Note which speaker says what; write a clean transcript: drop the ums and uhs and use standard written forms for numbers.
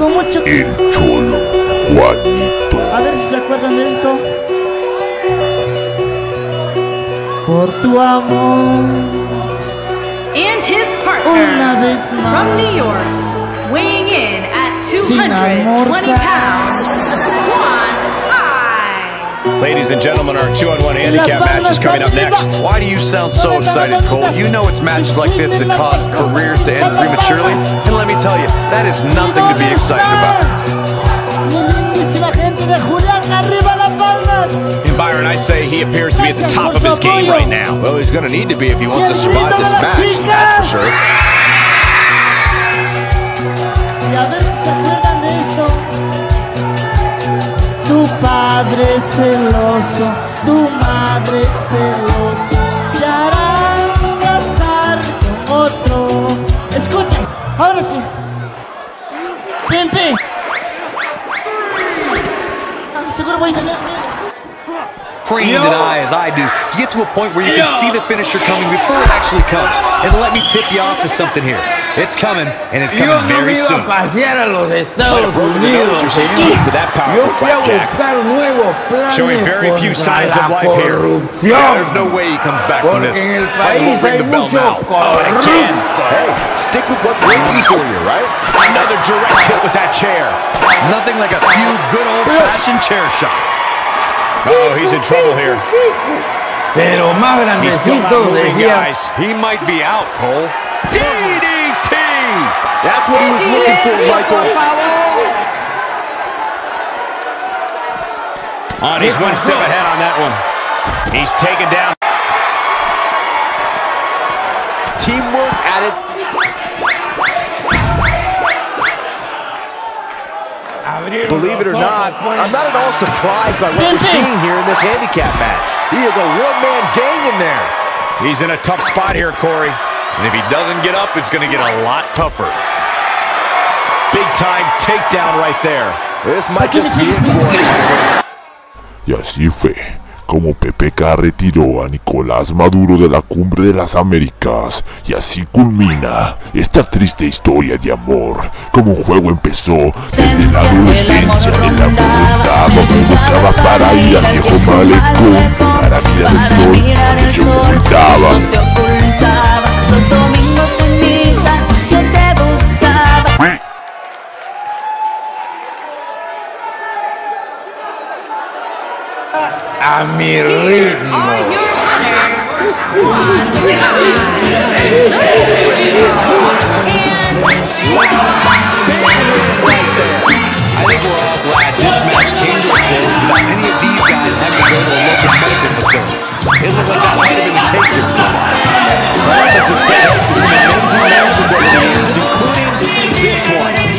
Speaker 1: con mucho...
Speaker 2: El Cholo Juanito.
Speaker 1: A ver si se acuerdan de esto. Por tu amor.
Speaker 3: And his partner,
Speaker 1: Una vez más.
Speaker 3: from New York, weighing in at 220 pounds, one eye.
Speaker 4: Ladies and gentlemen, our 2-on-1 handicap match is coming up next.
Speaker 5: Why do you sound so excited, Cole? You know it's matches like this that cause careers to end prematurely. And let me tell you, that is nothing to be excited about.
Speaker 4: And Byron, I'd say he appears to be at the top of his game right now.
Speaker 5: Well, he's going to need to be if he wants to survive this match, that's for sure.
Speaker 1: Y a ver si se acuerdan de esto. Tu padre celoso, tu madre celoso, te harán casar con otro. Escuchen, ahora sí. Pimpi. Seguro voy a tener miedo.
Speaker 5: Praying and I, as I do, you get to a point where you can see the finisher coming before it actually comes. And let me tip you off to something here. It's coming, and it's coming very soon.
Speaker 4: Might have broken the nose or some teeth with that powerful flapjack. Showing very few signs of life here.
Speaker 5: Yeah, there's no way he comes back from this. I will ring the bell now.
Speaker 4: Oh, and again.
Speaker 5: Hey, stick with what's working for you, right?
Speaker 4: Another direct hit with that chair.
Speaker 5: Nothing like a few good old-fashioned chair shots.
Speaker 4: Oh, he's in trouble here.
Speaker 6: Pero más
Speaker 4: He's still not
Speaker 6: grandecito
Speaker 4: moving,
Speaker 6: decía.
Speaker 4: guys.
Speaker 5: He might be out, Cole. DDT! That's what he was looking for, Michael.
Speaker 4: He's one step ahead on that one. He's taken down.
Speaker 5: Teamwork added. Believe it or not, I'm not at all surprised by what we're seeing here in this handicap match. He is a one-man gang in there.
Speaker 4: He's in a tough spot here, Corey. And if he doesn't get up, it's going to get a lot tougher. Big-time takedown right there.
Speaker 5: This might just be it for him.
Speaker 2: Y así fue como PPK retiró a Nicolás Maduro de la Cumbre de las Américas. Y así culmina esta triste historia de amor. Como un juego empezó desde la adolescencia de la voluntad, donde buscaba para ir al viejo malecón, para mirar el sol donde se ocultaba.
Speaker 7: Los domingos en misa yo te buscaba.
Speaker 6: A mi ritmo.
Speaker 5: I think we're all glad this match came to a close without any of these guys having to go to a local medical facility. It looked like that might have been the case here for a while. But I was expecting to see men's and matches over the years, including this one.